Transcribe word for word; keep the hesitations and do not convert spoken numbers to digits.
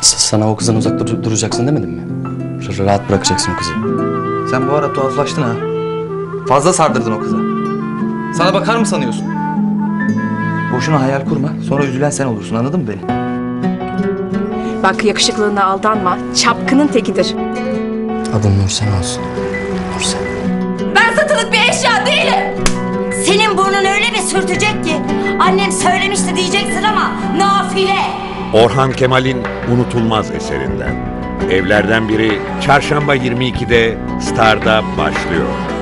Sana o kızdan uzak dur duracaksın demedim mi? R rahat bırakacaksın o kızı. Sen bu ara tuhaflaştın ha. Fazla sardırdın o kıza. Sana bakar mı sanıyorsun? Boşuna hayal kurma. Sonra üzülen sen olursun, anladın mı beni? Bak yakışıklılığına aldanma. Çapkının tekidir. Adın Nursen olsun. Nursen. Ben satılık bir eşya değilim. Senin burnun öyle bir sürtecek ki annem söylemişti diyeceksin ama nafile. Orhan Kemal'in unutulmaz eserinden. Evlerden biri Çarşamba yirmi ikide Star'da başlıyor.